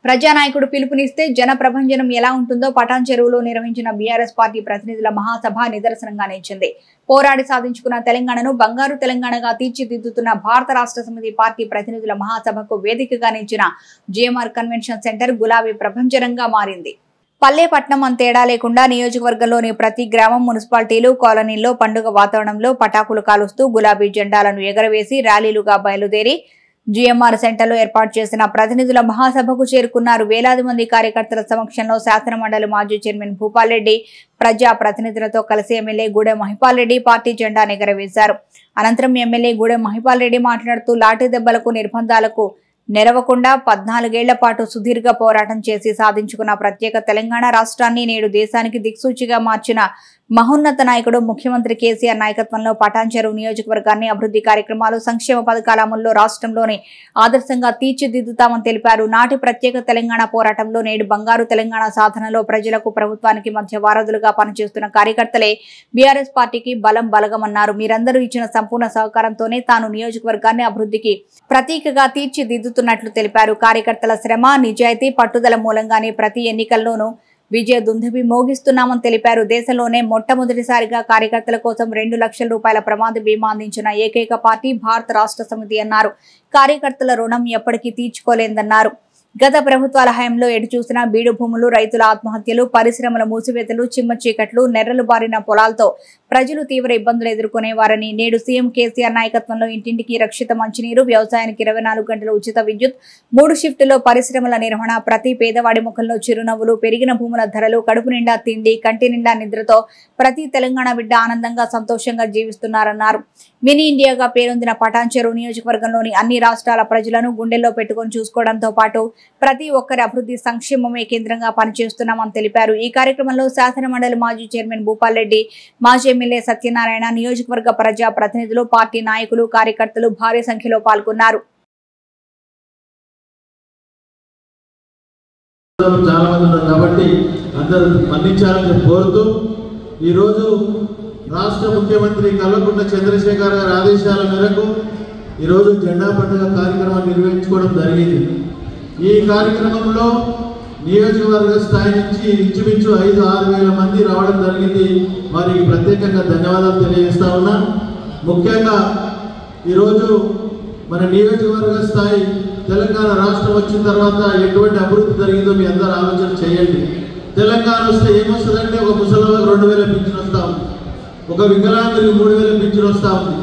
ప్రజానాయకుడు పిలుపునిస్తే జన ప్రభంజనం ఎలా ఉంటుందో పటాన్ చెరువులో నిర్వహించిన బీఆర్ఎస్ పార్టీ ప్రతినిధుల మహాసభ నిదర్శనంగా నిలిచింది. పోరాడి సాధించుకున్న తెలంగాణను బంగారు తెలంగాణగా తీర్చిదిద్దుతున్న భారత రాష్ట్ర సమితి పార్టీ ప్రతినిధుల మహాసభకు వేదికగా నిలిచిన జీఎంఆర్ కన్వెన్షన్ సెంటర్ గులాబీ ప్రభంజనంగా మారింది. పల్లెపట్నం అంతేడా లేకుండా నియోజకవర్గంలోని ప్రతి గ్రామం, మున్సిపాలిటీలు, కాలనీల్లో పండుగ వాతావరణంలో పటాకులు కాలుస్తూ గులాబీ జెండాలను ఎగరవేసి ర్యాలీలుగా బయలుదేరి జీఎంఆర్ సెంటర్లో ఏర్పాటు చేసిన ప్రతినిధుల మహాసభకు చేరుకున్నారు. వేలాది మంది కార్యకర్తల సమక్షంలో శాసనమండలి మాజీ చైర్మన్ భూపాల్ రెడ్డి ప్రజా ప్రతినిధులతో కలిసి ఎమ్మెల్యే గూడెం మహిపాల్ రెడ్డి పార్టీ జెండా ఎగరవేశారు. అనంతరం ఎమ్మెల్యే గూడెం మహిపాల్ రెడ్డి మాట్లాడుతూ లాఠీ దెబ్బలకు, నిర్బంధాలకు నెరవకుండా 14 ఏళ్ల పాటు సుదీర్ఘ పోరాటం చేసి సాధించుకున్న ప్రత్యేక తెలంగాణ రాష్ట్రాన్ని నేడు దేశానికి దిక్సూచిగా మార్చిన మహోన్నత నాయకుడు ముఖ్యమంత్రి కేసీఆర్ నాయకత్వంలో పటాన్ చెరువు నియోజకవర్గాన్ని అభివృద్ధి కార్యక్రమాలు, సంక్షేమ పథకాల అమలులో రాష్ట్రంలోనే ఆదర్శంగా తీర్చిదిద్దుతామని తెలిపారు. నాటి ప్రత్యేక తెలంగాణ పోరాటంలో నేడు బంగారు తెలంగాణ సాధనలో ప్రజలకు, ప్రభుత్వానికి మధ్య వారధులుగా పనిచేస్తున్న కార్యకర్తలే బీఆర్ఎస్ పార్టీకి బలగమన్నారు. మీరందరూ ఇచ్చిన సంపూర్ణ సహకారంతోనే తాను నియోజకవర్గాన్ని అభివృద్ధికి ప్రతీకగా తీర్చిదిద్దుతున్నట్లు తెలిపారు. కార్యకర్తల శ్రమ, నిజాయితీ, పట్టుదల మూలంగానే ప్రతి ఎన్నికల్లోనూ విజయ దుందుబి మోగిస్తున్నామని తెలిపారు. దేశంలోనే మొట్టమొదటిసారిగా కార్యకర్తల కోసం 2 లక్షల రూపాయల ప్రమాద బీమా అందించిన ఏకైక పార్టీ భారత రాష్ట్ర సమితి అన్నారు. కార్యకర్తల రుణం ఎప్పటికీ తీర్చుకోలేదన్నారు. గత ప్రభుత్వాల హయాంలో ఎటు చూసినా బీడు భూములు, రైతుల ఆత్మహత్యలు, పరిశ్రమల మూసివేతలు, చిమ్మ చీకట్లు, నెర్రలు బారిన పొలాలతో ప్రజలు తీవ్ర ఇబ్బందులు ఎదుర్కొనేవారని, నేడు సీఎం కేసీఆర్ నాయకత్వంలో ఇంటింటికి రక్షిత మంచినీరు, వ్యవసాయానికి 24 గంటల ఉచిత విద్యుత్, 3 షిఫ్టులో పరిశ్రమల నిర్వహణ, ప్రతి పేదవాడి ముఖంలో చిరునవ్వులు, పెరిగిన భూముల ధరలు, కడుపు నిండా తిండి, కంటి నిండా నిద్రతో ప్రతి తెలంగాణ బిడ్డ ఆనందంగా, సంతోషంగా జీవిస్తున్నారన్నారు. మినీ ఇండియాగా పేరొందిన పటాన్ చెరువు నియోజకవర్గంలోని అన్ని రాష్ట్రాల ప్రజలను గుండెల్లో పెట్టుకుని చూసుకోవడంతో పాటు ప్రతి ఒక్కరి అభివృద్ధి, సంక్షేమమే కేంద్రంగా పనిచేస్తున్నామని తెలిపారు. ఈ కార్యక్రమంలో శాసనమండలి మాజీ చైర్మన్ భూపాల్ రెడ్డి, మాజీ ఎమ్మెల్యే సత్యనారాయణ, నియోజకవర్గ ప్రజా ప్రతినిధులు, పార్టీ నాయకులు, కార్యకర్తలు భారీ సంఖ్యలో పాల్గొన్నారు. చాలా మంది ఉన్నారు కాబట్టి అందరూ మన్నించాలని కోరుతూ ఈరోజు రాష్ట్ర ముఖ్యమంత్రి కల్వకుంట్ల చంద్రశేఖర్ గారి ఆదేశాల మేరకు ఈరోజు జెండా పండుగ కార్యక్రమాన్ని నిర్వహించుకోవడం జరిగింది. ఈ కార్యక్రమంలో నియోజకవర్గ స్థాయి నుంచి ఇంచుమించు 5-6 వేల మంది రావడం జరిగింది. వారికి ప్రత్యేకంగా ధన్యవాదాలు తెలియజేస్తా ఉన్నా. ముఖ్యంగా ఈరోజు మన నియోజకవర్గ స్థాయి తెలంగాణ రాష్ట్రం వచ్చిన తర్వాత ఎటువంటి అభివృద్ధి జరిగిందో మీ అందరూ ఆలోచన చేయండి. తెలంగాణ వస్తే ఏమొస్తుందంటే ఒక ముసలివాళ్ళకి 2000 పింఛన్ వస్తూ ఉంది, ఒక వికలాంగులకు 3000 పింఛన్ వస్తూ ఉంది,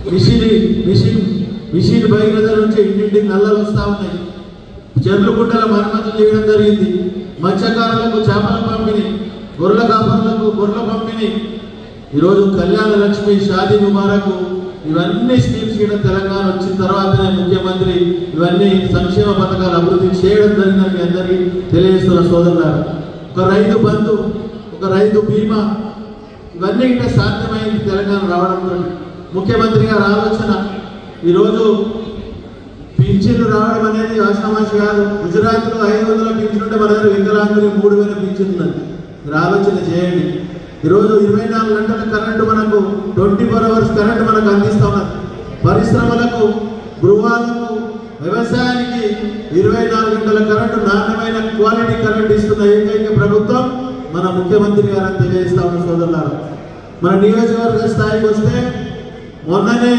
మిషన్ భగీరథ నుంచి ఇంటింటికి నల్లలు వస్తూ ఉన్నాయి, చెర్ల గుట్టల మరమ్మతులు చేయడం జరిగింది, మత్స్యకారులకు చేపల పంపిణీ, గొర్రెల కాపరులకు గొర్రెల పంపిణీ, ఈరోజు కళ్యాణ లక్ష్మి, షాదీ ముబారక్, ఇవన్నీ స్కీమ్స్ కూడా తెలంగాణ వచ్చిన తర్వాతనే ముఖ్యమంత్రి ఇవన్నీ సంక్షేమ పథకాలు అభివృద్ధి చేయడం జరిగిందని మీ అందరికీ తెలియజేస్తున్న సోదరులారా. ఒక రైతు బంధు, ఒక రైతు బీమా, ఇవన్నీ ఇంకా సాధ్యమైంది తెలంగాణ రావడంతో. ముఖ్యమంత్రి గారి ఆలోచన ఈరోజు పింఛన్లు రావడం అనేది ఆషామాషి కాదు. గుజరాత్లో 500 పింఛన్ ఉంటే మన దగ్గర వికలాంగులు 3000 పింఛన్ ఉన్నది. మీరు ఆలోచన చేయండి. ఈరోజు 24 గంటల కరెంటు మనకు 24 అవర్స్ కరెంటు మనకు అందిస్తున్నారు. పరిశ్రమలకు, గృహాలకు, వ్యవసాయానికి 24 గంటల కరెంటు, నాణ్యమైన క్వాలిటీ కరెంటు ఇస్తున్న ఏకైక ప్రభుత్వం మన ముఖ్యమంత్రి గారు అని తెలియజేస్తా ఉన్న సోదరులారా. మన నియోజకవర్గ స్థాయికి వస్తే మొన్ననే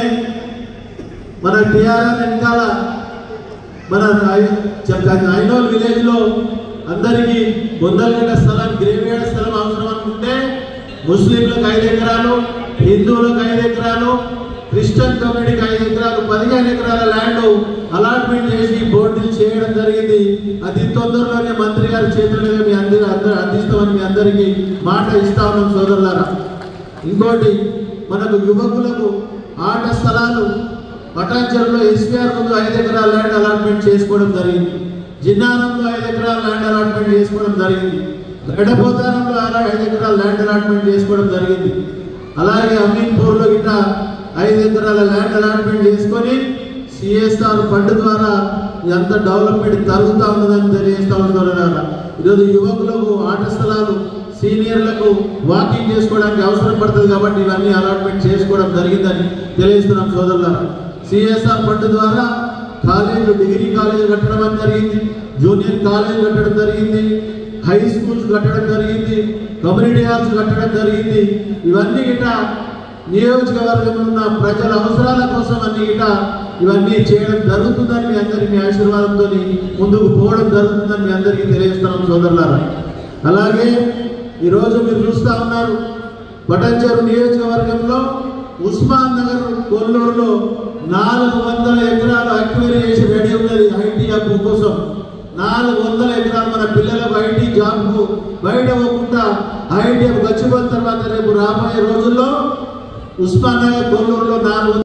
మన టీఆర్ఆర్ వెనకాల మన ఐనోల్ విలేజ్లో అందరికీ 100 గంటల స్థలం, గ్రేవ్యార్డ్ స్థలం అవసరం అనుకుంటే ముస్లింలకు 5 ఎకరాలు, హిందువులకు 5 ఎకరాలు, క్రిస్టియన్ కమ్యూనిటీకి 5 ఎకరాలు, 15 ఎకరాల ల్యాండ్ అలాట్మెంట్ చేసి బోర్డులు చేయడం జరిగింది. అతి తొందరలోనే మంత్రి గారి చేతులుగా మీ అందరూ అందిస్తామని మీ అందరికీ మాట ఇస్తా ఉన్నాం సోదరులారా. ఇంకోటి, మనకు యువకులకు ఆట స్థలాలు పటాన్ చెరువులో ఎస్పీఆర్ ముందు 5 ఎకరాల ల్యాండ్ అలాట్మెంట్ చేసుకోవడం జరిగింది. జిన్నారంలో 5 ఎకరాల ల్యాండ్ అలాట్మెంట్ చేసుకోవడం జరిగింది. గడపోతారంలో 5 ఎకరాల ల్యాండ్ అలాట్మెంట్ చేసుకోవడం జరిగింది. అలాగే అమీన్పూర్లో గిట్ట 5 ఎకరాల ల్యాండ్ అలాట్మెంట్ చేసుకొని సిఎస్ఆర్ ఫండ్ ద్వారా ఎంత డెవలప్మెంట్ జరుగుతూ ఉన్నదని తెలియజేస్తా ఉన్నారు. ఈరోజు యువకులకు ఆట స్థలాలు, సీనియర్లకు వాకింగ్ చేసుకోవడానికి అవసరం పడుతుంది కాబట్టి ఇవన్నీ అలాట్మెంట్ చేసుకోవడం జరిగిందని తెలియజేస్తున్నాం సోదరులారా. సిఎస్ఆర్ ఫండ్ ద్వారా కాలేజీలు, డిగ్రీ కాలేజీలు కట్టడం జరిగింది. జూనియర్ కాలేజ్ కట్టడం జరిగింది, హై స్కూల్స్ కట్టడం జరిగింది, కమ్యూనిటీ హాల్స్ కట్టడం జరిగింది. ఇవన్నీ గిట నియోజకవర్గంలో ఉన్న ప్రజల అవసరాల కోసం అన్ని గిట ఇవన్నీ చేయడం జరుగుతుందని మీ అందరికీ మీ ఆశీర్వాదంతో ముందుకు పోవడం జరుగుతుందని మీ అందరికీ తెలియజేస్తున్నాం సోదరులారా. అలాగే ఈరోజు మీరు చూస్తూ ఉన్నారు పటాన్చెరు నియోజకవర్గంలో ఉస్మాన్ నగర్ కొల్లూరులో 400 ఎకరాలు అక్వైరీ చేసి రెడీ ఉన్నది ఐటీ హబ్ కోసం. 400 ఎకరాలు మన పిల్లలకు ఐటీ జాబ్కు బయట పోకుండా ఐటీ హబ్ గచ్చిపోయిన తర్వాత రేపు రాబోయే రోజుల్లో ఉస్మాన్ నగర్ కొల్లూరులో 400